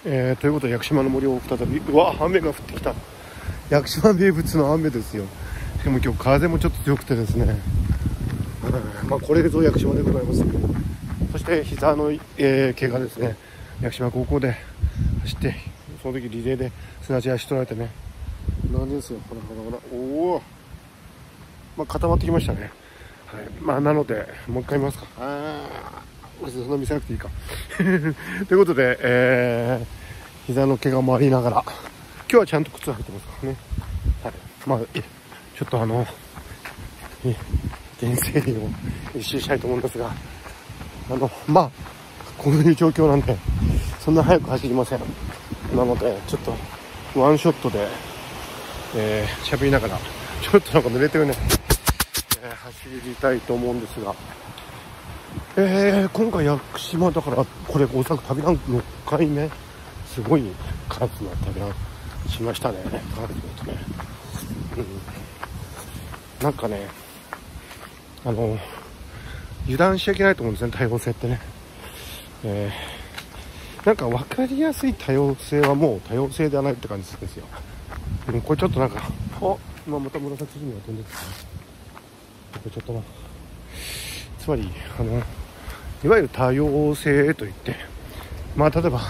ということで屋久島の森を再び、うわ、雨が降ってきた。屋久島名物の雨ですよ。しかも今日風もちょっと強くてですね、まあ、これぞ屋久島でございます。そして膝の、怪我ですね。屋久島高校で走って、その時リレーで砂地足取られてね、なんですよ、ほらほらほら、おお、まあ、固まってきましたね。はい、まあ、なのでもう一回見ますか。そんな見せなくていいかということで、膝の怪我もありながら今日はちゃんと靴履いてますからね。はい、まあちょっと原生林を一周したいと思うんですが、まあこういう状況なんでそんな速く走りません。なのでちょっとワンショットで喋りながら、ちょっとなんか濡れてるね、走りたいと思うんですが、今回屋久島だから、これおそらく旅ラン6回目、すごい数の旅ランしましたね。なんかね、油断しちゃいけないと思うんですね、多様性ってね。なんか分かりやすい多様性はもう多様性ではないって感じですよ。これちょっとなんか、今また紫スズメが飛んできたね。これちょっとな、つまりいわゆる多様性といって、まあ例えば、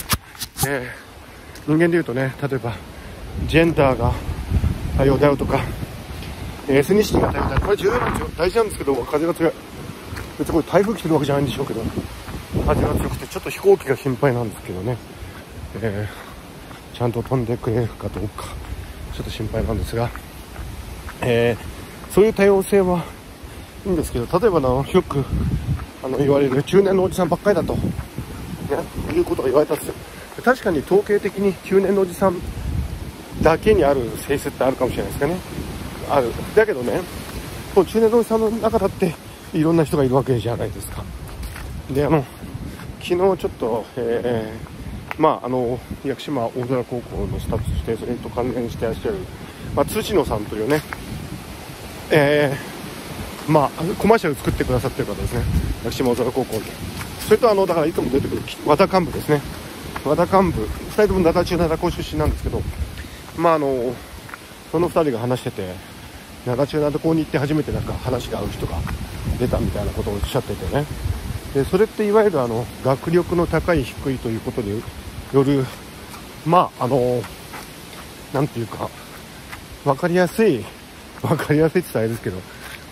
人間でいうとね、例えばジェンダーが多様であるとか、エスニシティが多様である、これ重要なんですよ、大事なんですけど、風が強い。別にこれ台風来てるわけじゃないんでしょうけど、風が強くてちょっと飛行機が心配なんですけどね、ちゃんと飛んでくれるかどうかちょっと心配なんですが、そういう多様性はいいんですけど、例えばよく言われる中年のおじさんばっかりだと、いうことが言われたんですよ。確かに統計的に中年のおじさんだけにある性質ってあるかもしれないですかね。ある。だけどね、中年のおじさんの中だっていろんな人がいるわけじゃないですか。で、昨日ちょっと、屋久島大空高校のスタッフとして、それと関連していらっしゃる、辻野さんというね、コマーシャル作ってくださってる方ですね、屋久島大空高校で。それとだからいつも出てくる和田幹部ですね。和田幹部2人とも灘中灘高出身なんですけど、その2人が話してて、灘中灘高に行って初めてなんか話が合う人が出たみたいなことをおっしゃっててね。でそれっていわゆる学力の高い低いということによる、なんていうか分かりやすいって言ったらあれですけど、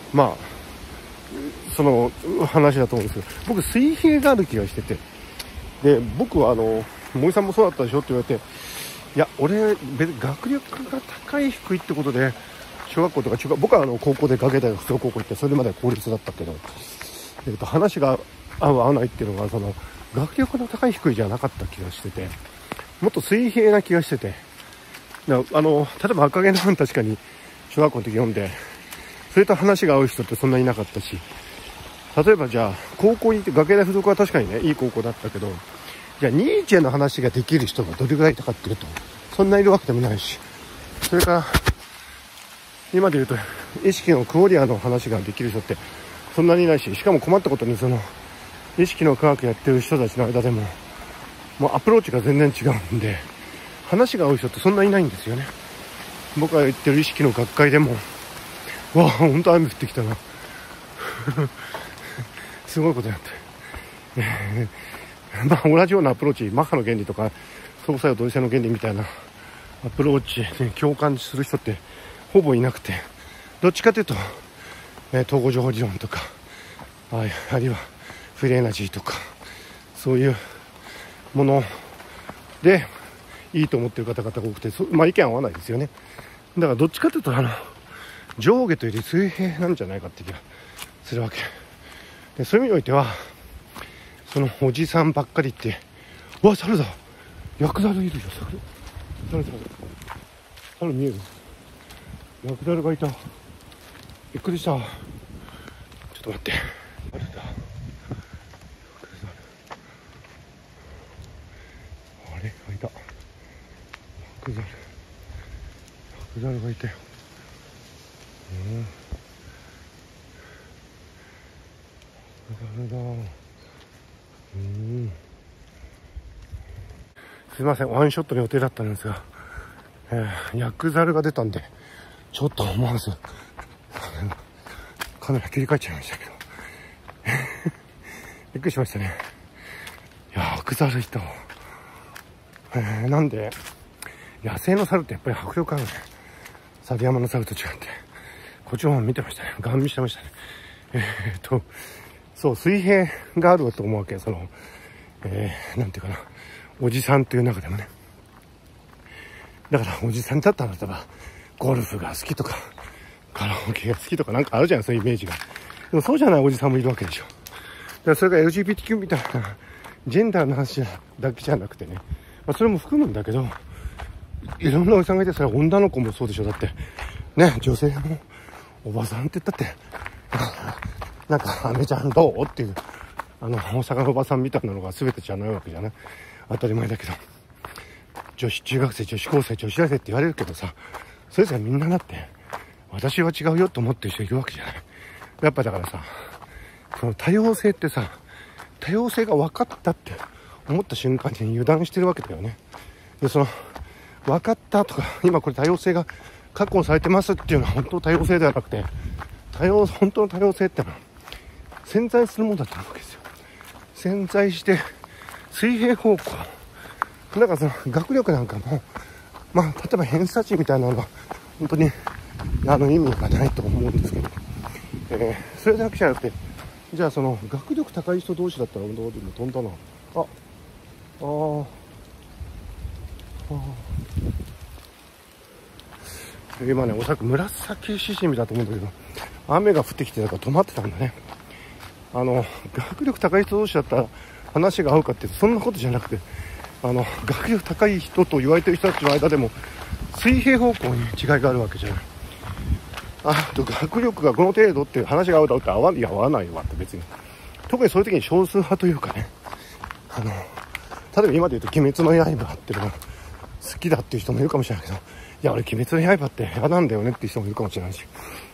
その話だと思うんですけど、僕水平がある気がしてて、で僕は森さんもそうだったでしょって言われて、いや俺別に学力が高い低いってことで小学校とか中学、僕は高校で学芸大学附属高校行って、それまでは公立だったけど、話が合う合わないっていうのが学力の高い低いじゃなかった気がしてて、もっと水平な気がしてて、例えば赤毛のアン確かに小学校の時読んで、それと話が合う人ってそんなにいなかったし、例えばじゃあ高校に行って、学芸大附属は確かにねいい高校だったけど、じゃあニーチェの話ができる人がどれぐらいいたかっていうと、そんないるわけでもないし、それから今で言うと意識のクオリアの話ができる人ってそんなにいないし、しかも困ったことに意識の科学やってる人たちの間でもうアプローチが全然違うんで、話が合う人ってそんなにいないんですよね。僕が言ってる意識の学会でも、本当雨降ってきたなすごいことになって同じようなアプローチ、マッハの原理とか相互作用同時性の原理みたいなアプローチに共感する人ってほぼいなくて、どっちかというと、統合情報理論とか、あるいはフリーエナジーとか、そういうものでいいと思っている方々が多くて、意見合わないですよね。だからどっちかというと上下というより水平なんじゃないかって気がするわけで、そういう意味においてはおじさんばっかりって、猿だ、ヤクザルいるよ、猿見える、ヤクザルがいた、びっくりした。ちょっと待って、猿だ、あれがいた、ヤクザルがいたよ。ヤクザルだ。 すいません、ワンショットの予定だったんですが、ヤクザルが出たんで、ちょっと思わず、カメラ切り替えちゃいましたけど。びっくりしましたね。ヤクザルいたわ。なんで、野生の猿ってやっぱり迫力あるね。猿山の猿と違って。こっちの方見てましたね。ガン見してましたね。そう、水平があると思うわけ。その、なんていうかな。おじさんという中でもね。だからおじさんだったら、ゴルフが好きとか、カラオケが好きとかなんかあるじゃん、そういうイメージが。でもそうじゃないおじさんもいるわけでしょ。だからそれが LGBTQ みたいな、ジェンダーの話だけじゃなくてね。まあ、それも含むんだけど、いろんなおじさんがいて、それは女の子もそうでしょ。だって、ね、女性もおばさんって言ったって、なんか、アメちゃんどうっていう、大阪のおばさんみたいなのが全てじゃないわけじゃない。当たり前だけど。女子中学生、女子高生、女子大生って言われるけどさ、それじゃみんなだって、私は違うよと思ってる人いるわけじゃない。やっぱだからさ、その多様性ってさ、多様性が分かったって思った瞬間に油断してるわけだよね。で、その、分かったとか、今これ多様性が確保されてますっていうのは本当多様性ではなくて、本当の多様性ってのは潜在するものだと思うわけですよ。潜在して、水平方向。だからその学力なんかも、まあ、例えば偏差値みたいなのは、本当に、意味がないと思うんですけど、それだけじゃなくて、じゃあその、学力高い人同士だったら、どうでも飛んだな。今ね、おそらく紫しじみだと思うんだけど、雨が降ってきてたから止まってたんだね。学力高い人同士だったら話が合うかって、そんなことじゃなくて、学力高い人と言われてる人たちの間でも、水平方向に違いがあるわけじゃない。学力がこの程度って話が合うだろうって合わないわって別に。特にそういう時に少数派というかね、例えば今で言うと鬼滅の刃っていうのが好きだっていう人もいるかもしれないけど、いや俺鬼滅の刃って嫌なんだよねっていう人もいるかもしれないし、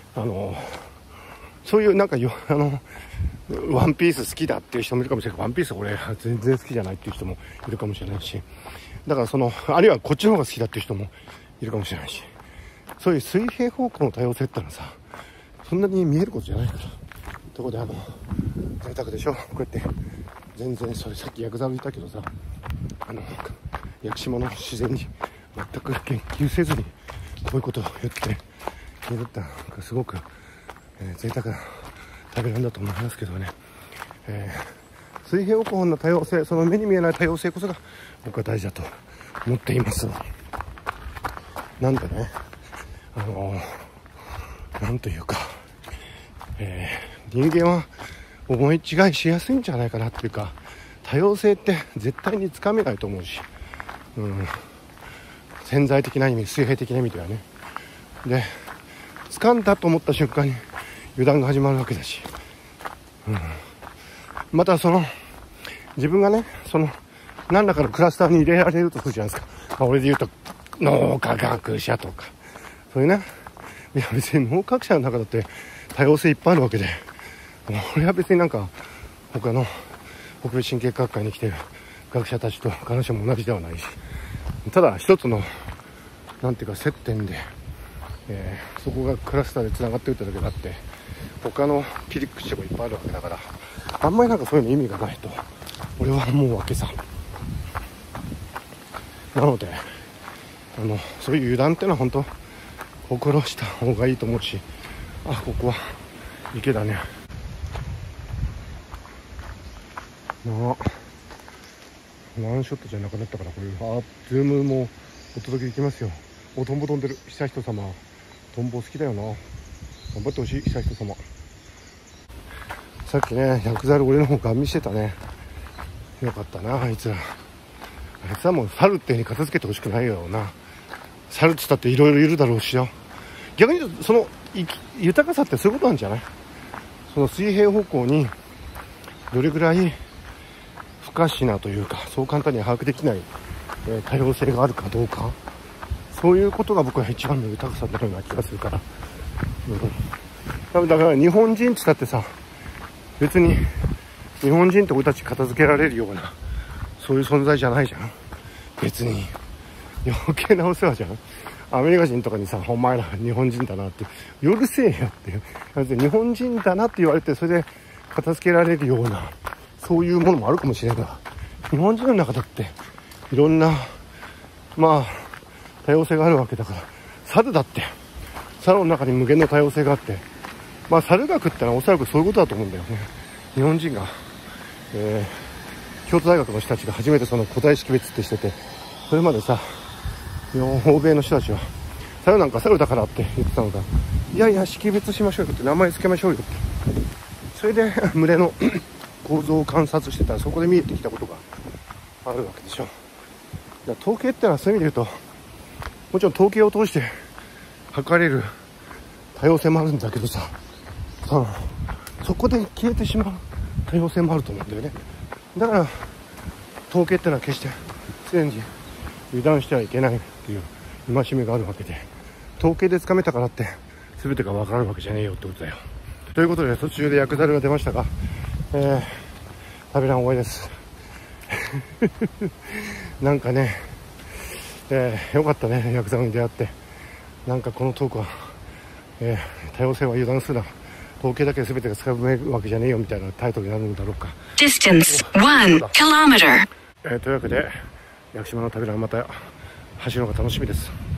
そういうなんかワンピース好きだっていう人もいるかもしれない。ワンピース俺全然好きじゃないっていう人もいるかもしれないし、だからあるいはこっちの方が好きだっていう人もいるかもしれないし、そういう水平方向の多様性ってのはさ、そんなに見えることじゃないから。ところで贅沢でしょ、こうやって全然それさっきヤクザルいたけどさ、屋久島の自然に全く研究せずにこういうことを言って言ったらなんかすごく、贅沢な旅なんだと思いますけどね。水平方向の多様性、その目に見えない多様性こそが僕は大事だと思っています。なんでね、なんというか、人間は思い違いしやすいんじゃないかなっていうか、多様性って絶対につかめないと思うし、潜在的な意味、水平的な意味ではね。で、掴んだと思った瞬間に油断が始まるわけだし、また自分がね、何らかのクラスターに入れられるとするじゃないですか。俺で言うと脳科学者とか、そういうね、いや別に脳科学者の中だって多様性いっぱいあるわけで、俺は別になんか他の北米神経科学会に来てる学者たちと彼女も同じではないし、ただ一つのなんていうか接点で、そこがクラスターでつながっていっただけであって、他の切り口もいっぱいあるわけだから、あんまりなんかそういうの意味がないと俺は思うわけさ。なのでそういう油断ってのは本当心した方がいいと思うし、ここは池だね。ワンショットじゃなくなったから、これズームもお届けできますよ。トンボ飛んでる。悠仁様、トンボ好きだよな。頑張ってほしい、悠仁様。さっきね、ヤクザル俺の方ガン見してたね。よかったな、あいつらもう猿ってに片付けてほしくないよな。猿って言ったっていろいろいるだろうしよ。逆に言うとその豊かさってそういうことなんじゃない？その水平方向にどれぐらい不可視なというか、そう簡単に把握できない、多様性があるかどうか、そういうことが僕は一番の豊かさだような気がするから、だから日本人って言ったってさ、別に日本人って俺たち片付けられるようなそういう存在じゃないじゃん。 別に余計なお世話じゃん。アメリカ人とかにさ、お前ら日本人だなって、うるせえよっていう、日本人だなって言われて、それで片付けられるような、そういうものもあるかもしれないが、日本人の中だっていろんな多様性があるわけだから、猿だって猿の中に無限の多様性があって、猿学ってのはおそらくそういうことだと思うんだよね。日本人が、京都大学の人たちが初めてその個体識別ってしてて、それまでさ、欧米の人たちは猿なんか猿だからって言ってたのが、いやいや識別しましょうよって、名前つけましょうよって、それで群れの構造を観察してたら、そこで見えてきたことがあるわけでしょ。統計ってのはそういう意味で言うと、もちろん統計を通して測れる多様性もあるんだけどさ、そこで消えてしまう多様性もあると思うんだよね。だから統計ってのは決して常に油断してはいけないっていう戒めがあるわけで、統計でつかめたからって全てが分かるわけじゃねえよってことだよ。ということで途中で薬剤が出ましたが、旅ラン終わりですなんかね、よかったね、薬剤に出会って。なんかこのトークは、多様性は油断するな、統計だけで全てがつかめるわけじゃねえよみたいなタイトルになるんだろうか。 Distance 1 kilometer。 というわけで屋久島の旅ランまた走るのが楽しみです。